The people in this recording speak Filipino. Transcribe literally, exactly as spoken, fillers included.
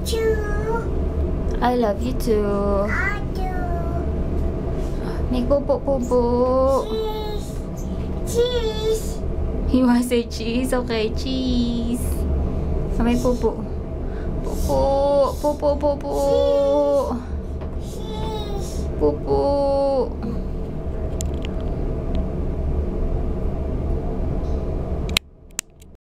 too. I love you too. I do. Make pupo pupo. Cheese. Cheese. You want to say cheese? Okay, cheese. May pupo. Pupo. Pupo pupo. Cheese. Pupo.